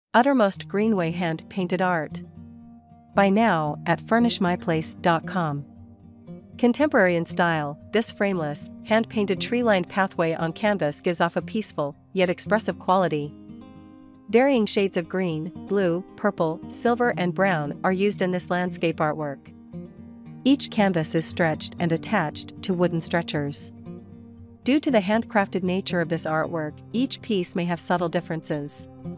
Uttermost Greenway hand-painted art. Buy now at furnishmyplace.com. Contemporary in style, this frameless, hand-painted tree-lined pathway on canvas gives off a peaceful, yet expressive quality. Varying shades of green, blue, purple, silver and brown are used in this landscape artwork. Each canvas is stretched and attached to wooden stretchers. Due to the handcrafted nature of this artwork, each piece may have subtle differences.